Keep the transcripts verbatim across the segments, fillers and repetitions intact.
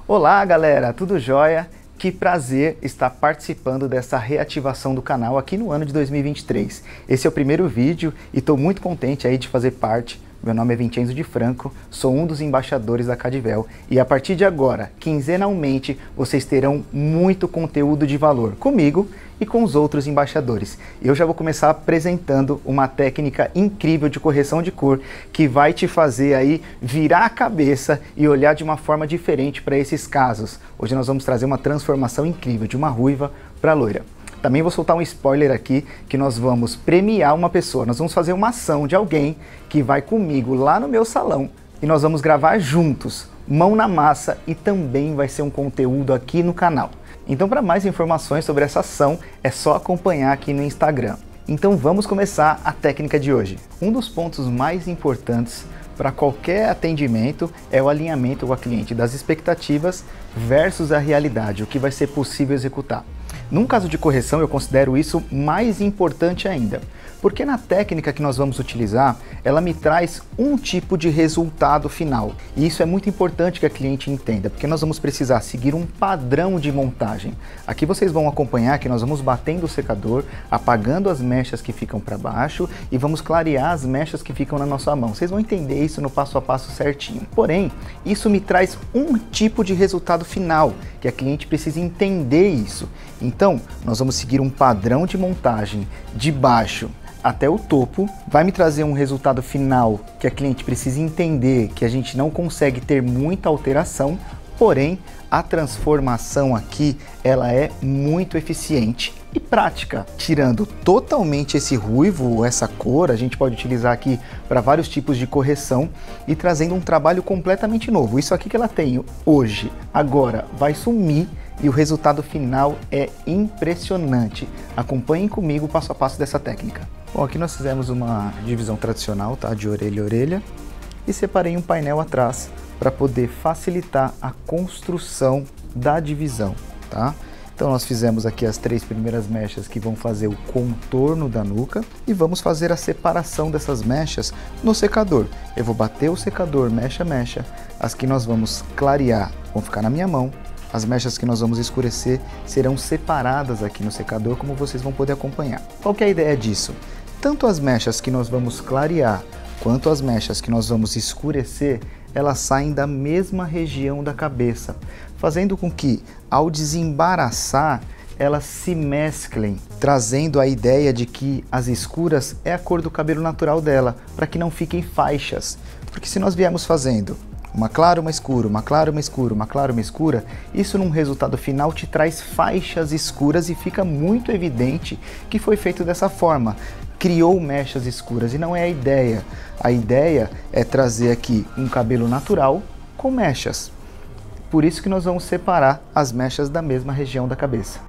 Olá galera, tudo jóia? Que prazer estar participando dessa reativação do canal aqui no ano de dois mil e vinte e três. Esse é o primeiro vídeo e estou muito contente aí de fazer parte. Meu nome é Vincenzo de Franco, sou um dos embaixadores da Cadivel e a partir de agora, quinzenalmente, vocês terão muito conteúdo de valor comigo e com os outros embaixadores. Eu já vou começar apresentando uma técnica incrível de correção de cor que vai te fazer aí virar a cabeça e olhar de uma forma diferente para esses casos. Hoje nós vamos trazer uma transformação incrível de uma ruiva para loira. Também vou soltar um spoiler aqui que nós vamos premiar uma pessoa. Nós vamos fazer uma ação de alguém que vai comigo lá no meu salão e nós vamos gravar juntos, mão na massa, e também vai ser um conteúdo aqui no canal. Então, para mais informações sobre essa ação, é só acompanhar aqui no Instagram. Então vamos começar a técnica de hoje. Um dos pontos mais importantes para qualquer atendimento é o alinhamento com a cliente das expectativas versus a realidade, o que vai ser possível executar. Num caso de correção, eu considero isso mais importante ainda, porque na técnica que nós vamos utilizar, ela me traz um tipo de resultado final. E isso é muito importante que a cliente entenda, porque nós vamos precisar seguir um padrão de montagem. Aqui vocês vão acompanhar que nós vamos batendo o secador, apagando as mechas que ficam para baixo e vamos clarear as mechas que ficam na nossa mão. Vocês vão entender isso no passo a passo certinho. Porém, isso me traz um tipo de resultado final, que a cliente precisa entender isso. Então, nós vamos seguir um padrão de montagem de baixo até o topo, vai me trazer um resultado final que a cliente precisa entender que a gente não consegue ter muita alteração, porém a transformação aqui ela é muito eficiente e prática, tirando totalmente esse ruivo, essa cor, a gente pode utilizar aqui para vários tipos de correção e trazendo um trabalho completamente novo. Isso aqui que ela tem hoje, agora vai sumir e o resultado final é impressionante. Acompanhem comigo o passo a passo dessa técnica. Bom, aqui nós fizemos uma divisão tradicional, tá? De orelha a orelha, e separei um painel atrás para poder facilitar a construção da divisão, tá? Então nós fizemos aqui as três primeiras mechas que vão fazer o contorno da nuca e vamos fazer a separação dessas mechas no secador. Eu vou bater o secador mecha a mecha, as que nós vamos clarear vão ficar na minha mão, as mechas que nós vamos escurecer serão separadas aqui no secador, como vocês vão poder acompanhar. Qual que é a ideia disso? Tanto as mechas que nós vamos clarear, quanto as mechas que nós vamos escurecer, elas saem da mesma região da cabeça, fazendo com que, ao desembaraçar, elas se mesclem, trazendo a ideia de que as escuras é a cor do cabelo natural dela, para que não fiquem faixas. Porque se nós viemos fazendo uma clara, uma escura, uma clara, uma escura, uma clara, uma escura, isso num resultado final te traz faixas escuras e fica muito evidente que foi feito dessa forma. Criou mechas escuras e não é a ideia. A ideia é trazer aqui um cabelo natural com mechas. Por isso que nós vamos separar as mechas da mesma região da cabeça.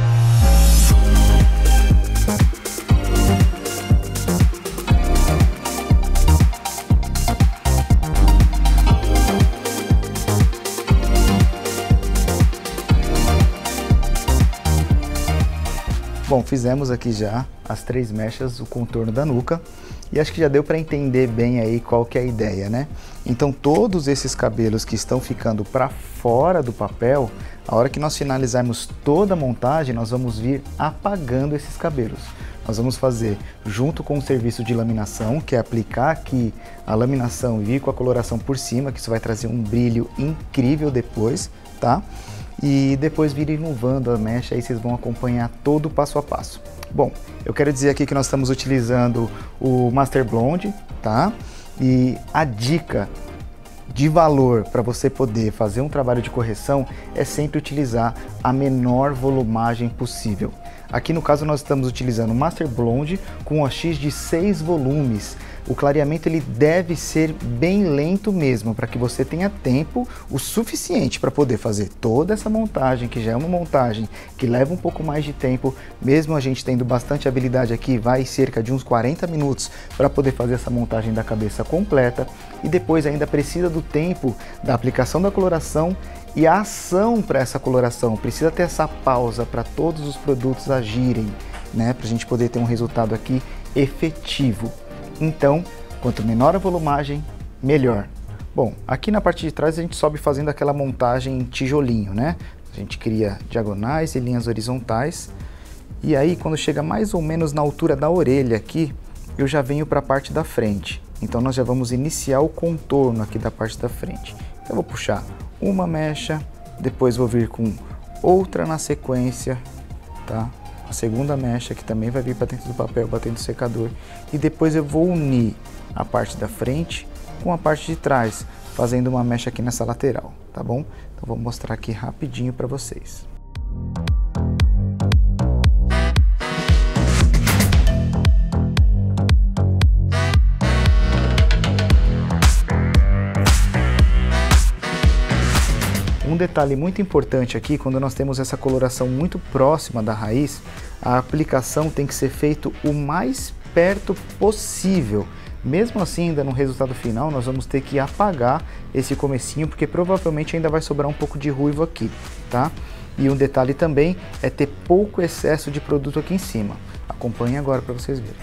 Bom, fizemos aqui já as três mechas, o contorno da nuca, e acho que já deu para entender bem aí qual que é a ideia, né? Então todos esses cabelos que estão ficando para fora do papel, a hora que nós finalizarmos toda a montagem, nós vamos vir apagando esses cabelos. Nós vamos fazer junto com o serviço de laminação, que é aplicar aqui a laminação e vir com a coloração por cima, que isso vai trazer um brilho incrível depois, tá? E depois vir inovando a mecha, aí vocês vão acompanhar todo o passo a passo. Bom, eu quero dizer aqui que nós estamos utilizando o Master Blonde, tá? E a dica de valor para você poder fazer um trabalho de correção é sempre utilizar a menor volumagem possível. Aqui no caso nós estamos utilizando o Master Blonde com um A X de seis volumes. O clareamento ele deve ser bem lento mesmo, para que você tenha tempo o suficiente para poder fazer toda essa montagem, que já é uma montagem que leva um pouco mais de tempo, mesmo a gente tendo bastante habilidade aqui, vai cerca de uns quarenta minutos para poder fazer essa montagem da cabeça completa, e depois ainda precisa do tempo da aplicação da coloração e a ação para essa coloração, precisa ter essa pausa para todos os produtos agirem, né, para a gente poder ter um resultado aqui efetivo. Então, quanto menor a volumagem, melhor. Bom, aqui na parte de trás a gente sobe fazendo aquela montagem em tijolinho, né? A gente cria diagonais e linhas horizontais. E aí, quando chega mais ou menos na altura da orelha aqui, eu já venho para a parte da frente. Então, nós já vamos iniciar o contorno aqui da parte da frente. Então, eu vou puxar uma mecha, depois vou vir com outra na sequência, tá? A segunda mecha que também vai vir para dentro do papel, batendo no secador. E depois eu vou unir a parte da frente com a parte de trás, fazendo uma mecha aqui nessa lateral, tá bom? Então, vou mostrar aqui rapidinho para vocês. Um detalhe muito importante aqui, quando nós temos essa coloração muito próxima da raiz, a aplicação tem que ser feita o mais perto possível. Mesmo assim, ainda no resultado final, nós vamos ter que apagar esse comecinho, porque provavelmente ainda vai sobrar um pouco de ruivo aqui, tá? E um detalhe também é ter pouco excesso de produto aqui em cima. Acompanhe agora para vocês verem.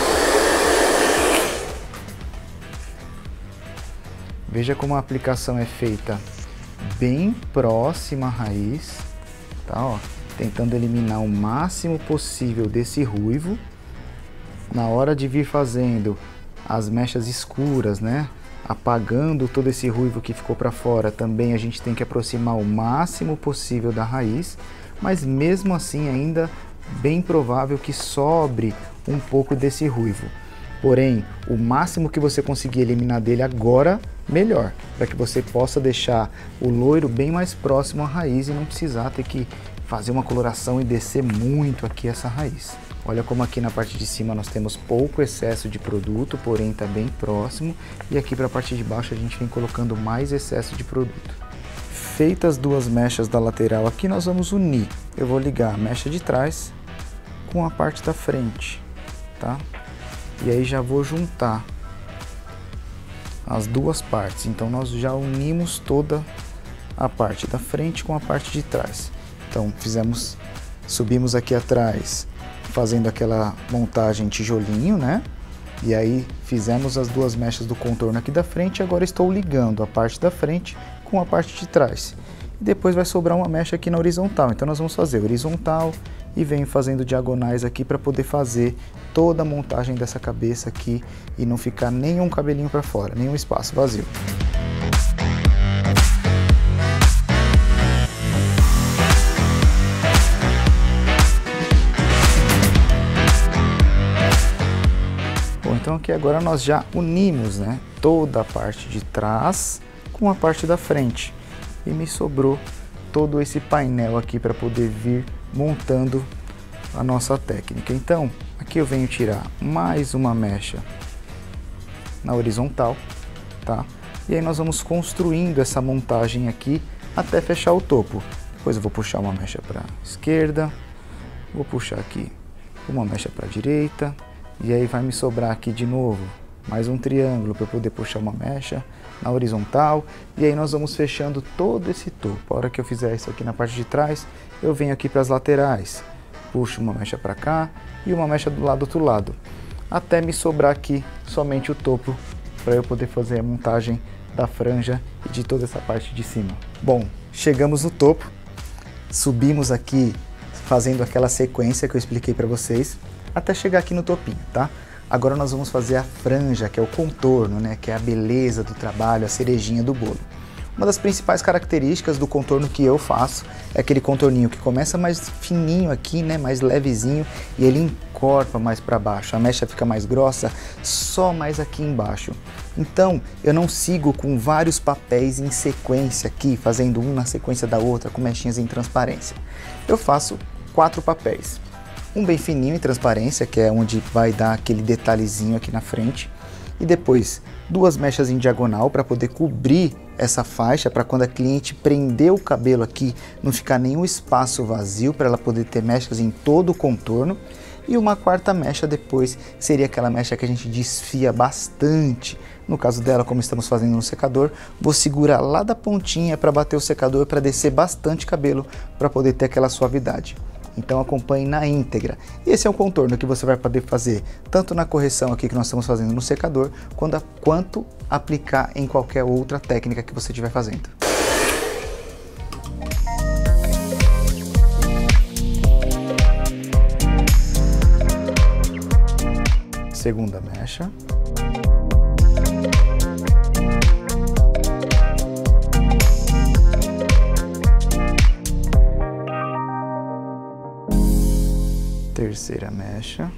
Veja como a aplicação é feita bem próxima à raiz, tá? Ó, tentando eliminar o máximo possível desse ruivo. Na hora de vir fazendo as mechas escuras, né? Apagando todo esse ruivo que ficou para fora, também a gente tem que aproximar o máximo possível da raiz, mas mesmo assim ainda bem provável que sobre um pouco desse ruivo. Porém, o máximo que você conseguir eliminar dele agora, melhor, para que você possa deixar o loiro bem mais próximo à raiz e não precisar ter que fazer uma coloração e descer muito aqui essa raiz. Olha como aqui na parte de cima nós temos pouco excesso de produto, porém está bem próximo, e aqui para a parte de baixo a gente vem colocando mais excesso de produto. Feitas as duas mechas da lateral aqui, nós vamos unir. Eu vou ligar a mecha de trás com a parte da frente, tá? E aí já vou juntar as duas partes. Então nós já unimos toda a parte da frente com a parte de trás. Então fizemos, subimos aqui atrás fazendo aquela montagem tijolinho, né? E aí fizemos as duas mechas do contorno aqui da frente. Agora estou ligando a parte da frente com a parte de trás. E depois vai sobrar uma mecha aqui na horizontal. Então nós vamos fazer horizontal e venho fazendo diagonais aqui para poder fazer toda a montagem dessa cabeça aqui e não ficar nenhum cabelinho para fora, nenhum espaço vazio. Bom, então aqui agora nós já unimos, né, toda a parte de trás com a parte da frente e me sobrou todo esse painel aqui para poder vir montando a nossa técnica. Então aqui eu venho tirar mais uma mecha na horizontal, tá? E aí nós vamos construindo essa montagem aqui até fechar o topo. Depois eu vou puxar uma mecha para esquerda, vou puxar aqui uma mecha para direita, e aí vai me sobrar aqui de novo mais um triângulo para poder puxar uma mecha na horizontal, e aí nós vamos fechando todo esse topo. A hora que eu fizer isso aqui na parte de trás, eu venho aqui para as laterais, puxo uma mecha para cá e uma mecha do lado do outro lado, até me sobrar aqui somente o topo para eu poder fazer a montagem da franja e de toda essa parte de cima. Bom, chegamos no topo, subimos aqui fazendo aquela sequência que eu expliquei para vocês, até chegar aqui no topinho, tá? Agora nós vamos fazer a franja, que é o contorno, né? Que é a beleza do trabalho, a cerejinha do bolo. Uma das principais características do contorno que eu faço é aquele contorninho que começa mais fininho aqui, né? Mais levezinho, e ele encorpa mais para baixo. A mecha fica mais grossa só mais aqui embaixo. Então eu não sigo com vários papéis em sequência aqui, fazendo um na sequência da outra, com mechinhas em transparência. Eu faço quatro papéis. Um bem fininho em transparência, que é onde vai dar aquele detalhezinho aqui na frente. E depois duas mechas em diagonal para poder cobrir essa faixa, para quando a cliente prender o cabelo aqui, não ficar nenhum espaço vazio, para ela poder ter mechas em todo o contorno. E uma quarta mecha depois, seria aquela mecha que a gente desfia bastante. No caso dela, como estamos fazendo no secador, vou segurar lá da pontinha para bater o secador, para descer bastante cabelo, para poder ter aquela suavidade. Então acompanhe na íntegra. Esse é um contorno que você vai poder fazer tanto na correção aqui que nós estamos fazendo no secador, quanto, quanto aplicar em qualquer outra técnica que você estiver fazendo. Segunda mecha. Terceira mecha.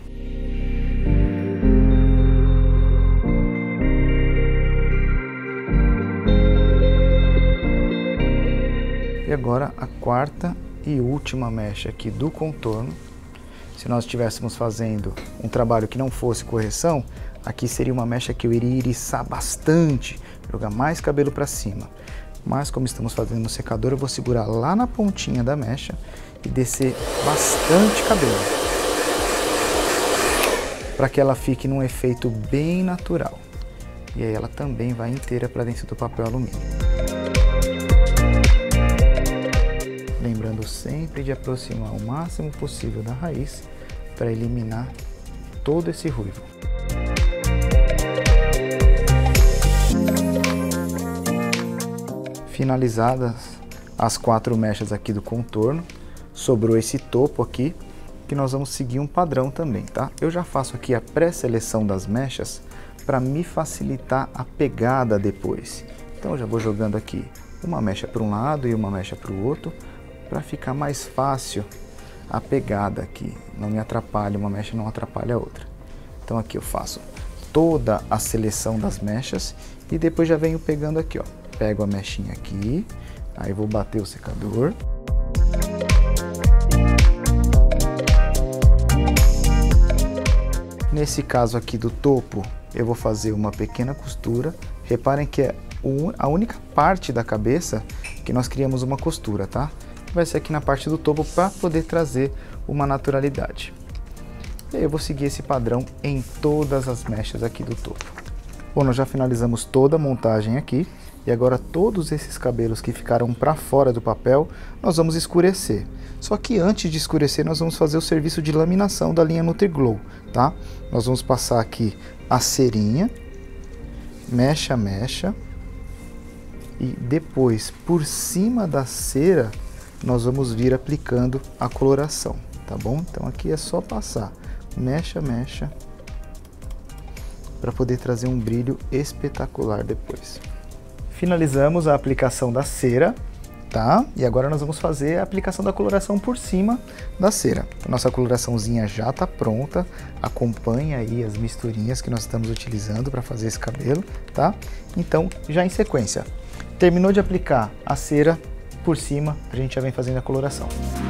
E agora a quarta e última mecha aqui do contorno. Se nós estivéssemos fazendo um trabalho que não fosse correção, aqui seria uma mecha que eu iria iriçar bastante, jogar mais cabelo para cima. Mas como estamos fazendo no secador, eu vou segurar lá na pontinha da mecha e descer bastante cabelo, para que ela fique num efeito bem natural. E aí ela também vai inteira para dentro do papel alumínio. Lembrando sempre de aproximar o máximo possível da raiz para eliminar todo esse ruivo. Finalizadas as quatro mechas aqui do contorno, sobrou esse topo aqui, que nós vamos seguir um padrão também, tá? Eu já faço aqui a pré-seleção das mechas para me facilitar a pegada depois. Então eu já vou jogando aqui uma mecha para um lado e uma mecha para o outro, para ficar mais fácil a pegada aqui, não me atrapalha, uma mecha não atrapalha a outra. Então aqui eu faço toda a seleção das mechas e depois já venho pegando aqui, ó. Pego a mechinha aqui, aí vou bater o secador. Nesse caso aqui do topo, eu vou fazer uma pequena costura. Reparem que é a única parte da cabeça que nós criamos uma costura, tá? Vai ser aqui na parte do topo para poder trazer uma naturalidade. E aí eu vou seguir esse padrão em todas as mechas aqui do topo. Bom, nós já finalizamos toda a montagem aqui e agora todos esses cabelos que ficaram para fora do papel nós vamos escurecer. Só que antes de escurecer nós vamos fazer o serviço de laminação da linha NutriGlow, tá? Nós vamos passar aqui a cerinha, mecha a mecha e depois por cima da cera nós vamos vir aplicando a coloração, tá bom? Então aqui é só passar mecha, mecha, para poder trazer um brilho espetacular depois. Finalizamos a aplicação da cera, tá? E agora nós vamos fazer a aplicação da coloração por cima da cera. A nossa coloraçãozinha já está pronta, acompanha aí as misturinhas que nós estamos utilizando para fazer esse cabelo, tá? Então, já em sequência, terminou de aplicar a cera, por cima a gente já vem fazendo a coloração.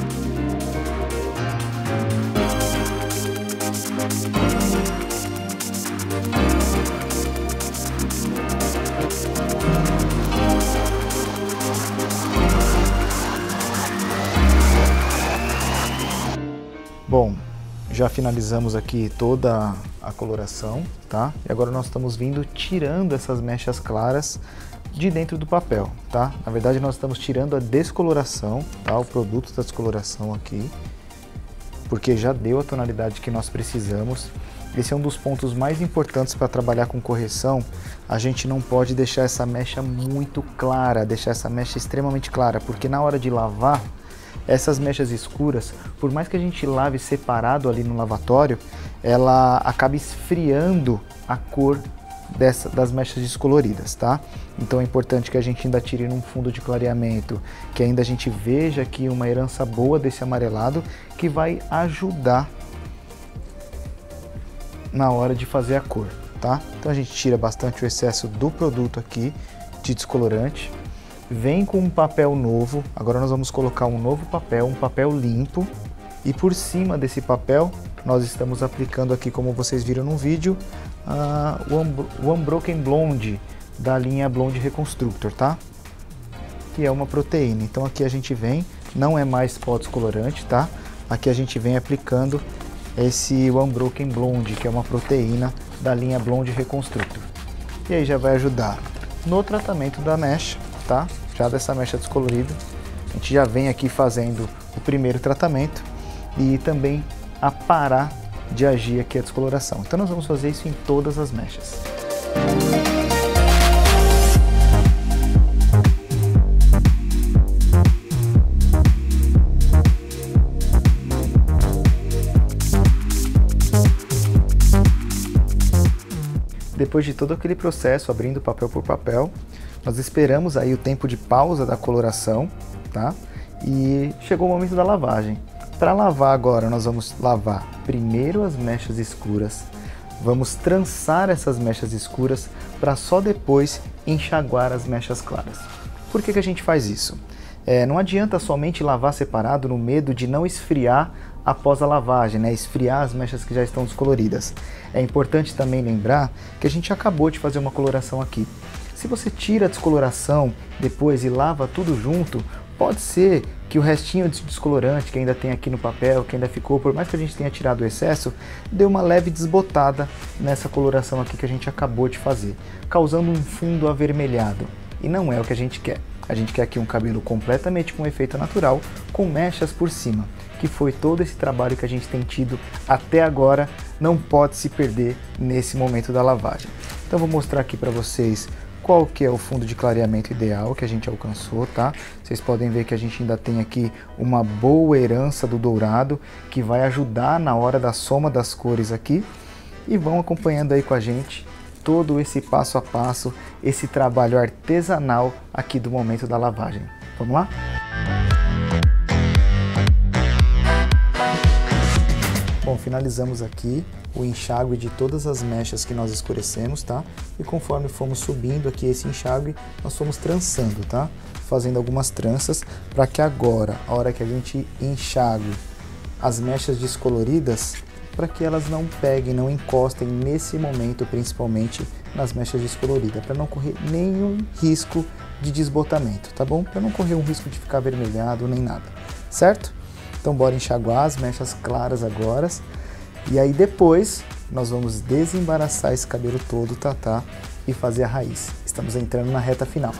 Bom, já finalizamos aqui toda a coloração, tá? E agora nós estamos vindo tirando essas mechas claras de dentro do papel, tá? Na verdade nós estamos tirando a descoloração, tá? O produto da descoloração aqui, porque já deu a tonalidade que nós precisamos. Esse é um dos pontos mais importantes para trabalhar com correção. A gente não pode deixar essa mecha muito clara, deixar essa mecha extremamente clara, porque na hora de lavar, essas mechas escuras, por mais que a gente lave separado ali no lavatório, ela acaba esfriando a cor Dessa, das mechas descoloridas, tá? Então é importante que a gente ainda tire num fundo de clareamento, que ainda a gente veja aqui uma herança boa desse amarelado, que vai ajudar na hora de fazer a cor, tá? Então a gente tira bastante o excesso do produto aqui de descolorante, vem com um papel novo. Agora nós vamos colocar um novo papel, um papel limpo, e por cima desse papel nós estamos aplicando aqui, como vocês viram no vídeo, uh, o Unbroken Blonde da linha Blonde Reconstructor, tá? Que é uma proteína. Então aqui a gente vem, não é mais pó descolorante, tá? Aqui a gente vem aplicando esse Unbroken Blonde, que é uma proteína da linha Blonde Reconstructor. E aí já vai ajudar no tratamento da mecha, tá? Já dessa mecha descolorida. A gente já vem aqui fazendo o primeiro tratamento. e também a parar de agir aqui a descoloração. Então nós vamos fazer isso em todas as mechas. Depois de todo aquele processo, abrindo papel por papel, nós esperamos aí o tempo de pausa da coloração, tá? E chegou o momento da lavagem. Para lavar agora, nós vamos lavar primeiro as mechas escuras, vamos trançar essas mechas escuras para só depois enxaguar as mechas claras. Por que que a gente faz isso? É, não adianta somente lavar separado no medo de não esfriar após a lavagem, né? Esfriar as mechas que já estão descoloridas. É importante também lembrar que a gente acabou de fazer uma coloração aqui. Se você tira a descoloração depois e lava tudo junto, pode ser que o restinho de descolorante que ainda tem aqui no papel, que ainda ficou, por mais que a gente tenha tirado o excesso, deu uma leve desbotada nessa coloração aqui que a gente acabou de fazer, causando um fundo avermelhado. E não é o que a gente quer. A gente quer aqui um cabelo completamente com efeito natural, com mechas por cima, que foi todo esse trabalho que a gente tem tido até agora, não pode se perder nesse momento da lavagem. Então vou mostrar aqui para vocês qual que é o fundo de clareamento ideal que a gente alcançou, tá? Vocês podem ver que a gente ainda tem aqui uma boa herança do dourado, que vai ajudar na hora da soma das cores aqui. E vão acompanhando aí com a gente todo esse passo a passo, esse trabalho artesanal aqui do momento da lavagem. Vamos lá? Bom, finalizamos aqui o enxágue de todas as mechas que nós escurecemos, tá? E conforme fomos subindo aqui esse enxágue, nós fomos trançando, tá? Fazendo algumas tranças para que agora, a hora que a gente enxague as mechas descoloridas, para que elas não peguem, não encostem nesse momento, principalmente nas mechas descoloridas, para não correr nenhum risco de desbotamento, tá bom? Para não correr um risco de ficar avermelhado nem nada, certo? Então bora enxaguar as mechas claras agora. E aí depois nós vamos desembaraçar esse cabelo todo, tá, tá, e fazer a raiz. Estamos entrando na reta final.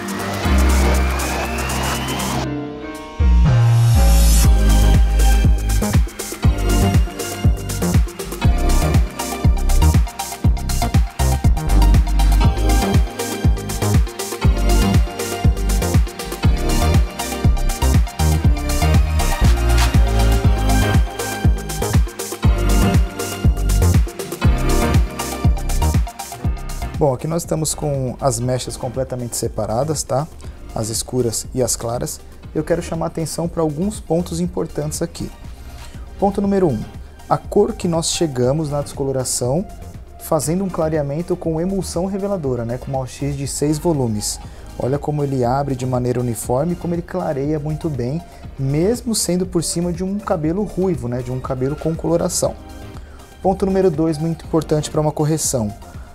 Bom, aqui nós estamos com as mechas completamente separadas, tá? As escuras e as claras. Eu quero chamar a atenção para alguns pontos importantes aqui. Ponto número um. A cor que nós chegamos na descoloração, fazendo um clareamento com emulsão reveladora, né? Com uma X de seis volumes. Olha como ele abre de maneira uniforme, como ele clareia muito bem, mesmo sendo por cima de um cabelo ruivo, né? De um cabelo com coloração. Ponto número dois, muito importante para uma correção.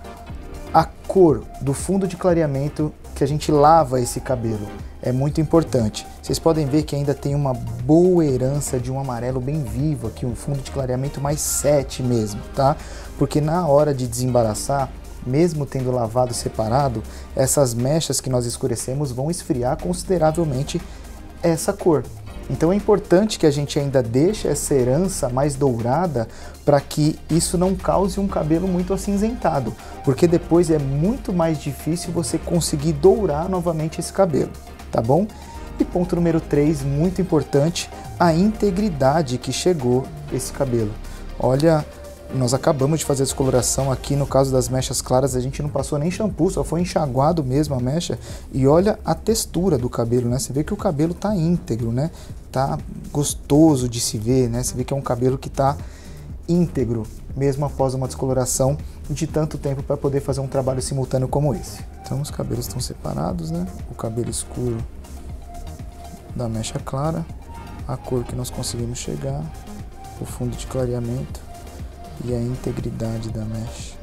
A cor do fundo de clareamento que a gente lava esse cabelo é muito importante. Vocês podem ver que ainda tem uma boa herança de um amarelo bem vivo aqui, um fundo de clareamento mais sete mesmo, tá? Porque na hora de desembaraçar, mesmo tendo lavado separado, essas mechas que nós escurecemos vão esfriar consideravelmente essa cor. Então é importante que a gente ainda deixe essa herança mais dourada para que isso não cause um cabelo muito acinzentado, porque depois é muito mais difícil você conseguir dourar novamente esse cabelo, tá bom? E ponto número três, muito importante, a integridade que chegou esse cabelo. Olha, nós acabamos de fazer a descoloração aqui, no caso das mechas claras, a gente não passou nem shampoo, só foi enxaguado mesmo a mecha. E olha a textura do cabelo, né? Você vê que o cabelo tá íntegro, né? Tá gostoso de se ver, né? Você vê que é um cabelo que tá íntegro, mesmo após uma descoloração de tanto tempo para poder fazer um trabalho simultâneo como esse. Então os cabelos estão separados, né? O cabelo escuro da mecha clara, a cor que nós conseguimos chegar, o fundo de clareamento e a integridade da mecha.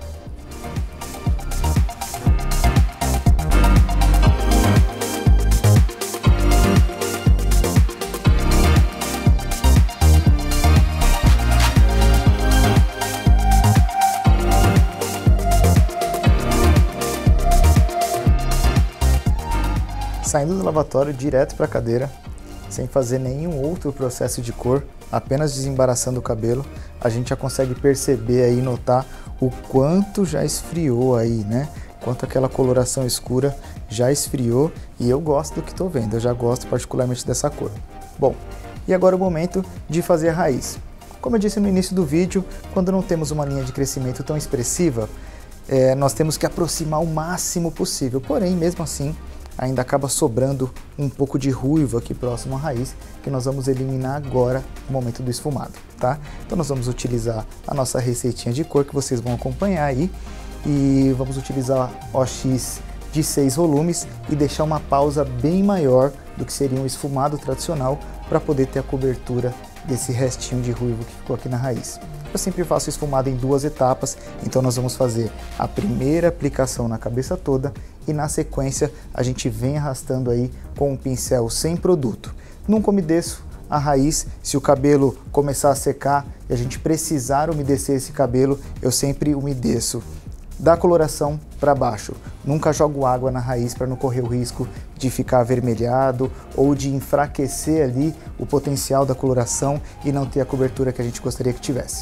Saindo do lavatório direto para a cadeira, sem fazer nenhum outro processo de cor, apenas desembaraçando o cabelo, a gente já consegue perceber aí, notar o quanto já esfriou aí, né? Quanto aquela coloração escura já esfriou, e eu gosto do que estou vendo, eu já gosto particularmente dessa cor. Bom, e agora é o momento de fazer a raiz. Como eu disse no início do vídeo, quando não temos uma linha de crescimento tão expressiva, é, nós temos que aproximar o máximo possível, porém, mesmo assim, ainda acaba sobrando um pouco de ruivo aqui próximo à raiz, que nós vamos eliminar agora no momento do esfumado, tá? Então nós vamos utilizar a nossa receitinha de cor que vocês vão acompanhar aí, e vamos utilizar O X de seis volumes e deixar uma pausa bem maior do que seria um esfumado tradicional para poder ter a cobertura desse restinho de ruivo que ficou aqui na raiz. Eu sempre faço esfumado em duas etapas, então nós vamos fazer a primeira aplicação na cabeça toda e na sequência a gente vem arrastando aí com um pincel sem produto. Nunca umedeço a raiz, se o cabelo começar a secar e a gente precisar umedecer esse cabelo, eu sempre umedeço da coloração para baixo. Nunca jogo água na raiz para não correr o risco de ficar avermelhado ou de enfraquecer ali o potencial da coloração e não ter a cobertura que a gente gostaria que tivesse.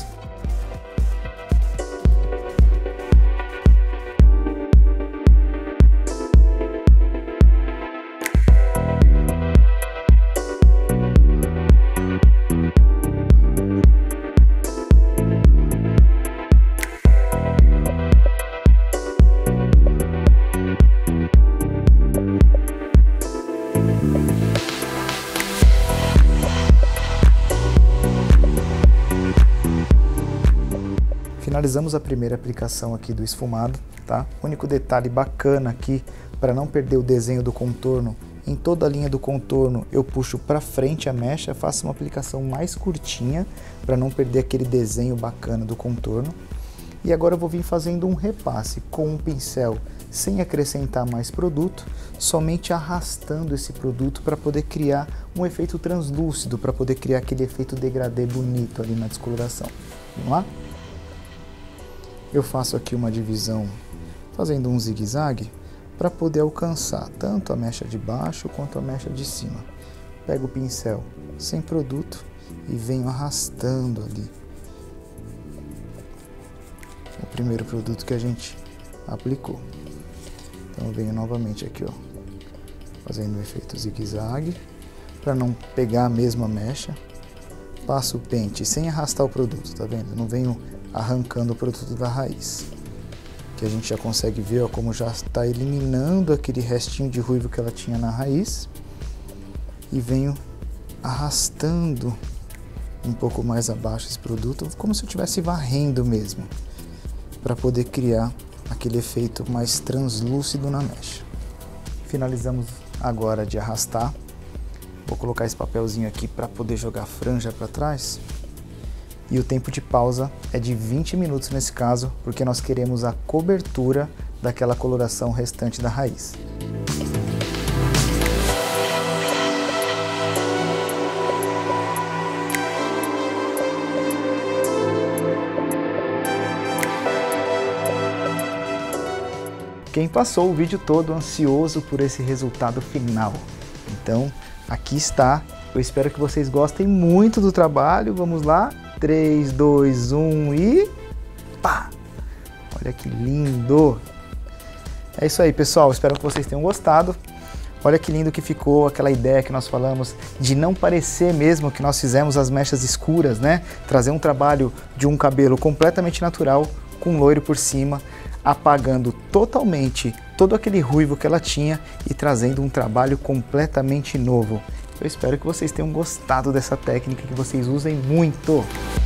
Finalizamos a primeira aplicação aqui do esfumado, tá? O único detalhe bacana aqui, para não perder o desenho do contorno, em toda a linha do contorno eu puxo para frente a mecha, faço uma aplicação mais curtinha, para não perder aquele desenho bacana do contorno. E agora eu vou vir fazendo um repasse com um pincel sem acrescentar mais produto, somente arrastando esse produto para poder criar um efeito translúcido, para poder criar aquele efeito degradê bonito ali na descoloração. Vamos lá? Eu faço aqui uma divisão fazendo um zigue-zague para poder alcançar tanto a mecha de baixo quanto a mecha de cima. Pego o pincel sem produto e venho arrastando ali o primeiro produto que a gente aplicou. Então eu venho novamente aqui, ó, fazendo o efeito zigue-zague para não pegar a mesma mecha. Passo o pente sem arrastar o produto, tá vendo? Não venho arrancando o produto da raiz, que a gente já consegue ver, ó, como já está eliminando aquele restinho de ruivo que ela tinha na raiz, e venho arrastando um pouco mais abaixo esse produto, como se eu estivesse varrendo mesmo, para poder criar aquele efeito mais translúcido na mecha. Finalizamos agora de arrastar. Vou colocar esse papelzinho aqui para poder jogar a franja para trás. E o tempo de pausa é de vinte minutos nesse caso, porque nós queremos a cobertura daquela coloração restante da raiz. Quem passou o vídeo todo ansioso por esse resultado final? Então, aqui está. Eu espero que vocês gostem muito do trabalho. Vamos lá? três, dois, um e pá! Olha que lindo! É isso aí, pessoal. Espero que vocês tenham gostado. Olha que lindo que ficou aquela ideia que nós falamos de não parecer mesmo que nós fizemos as mechas escuras, né? Trazer um trabalho de um cabelo completamente natural com loiro por cima, apagando totalmente todo aquele ruivo que ela tinha e trazendo um trabalho completamente novo. Eu espero que vocês tenham gostado dessa técnica, que vocês usem muito.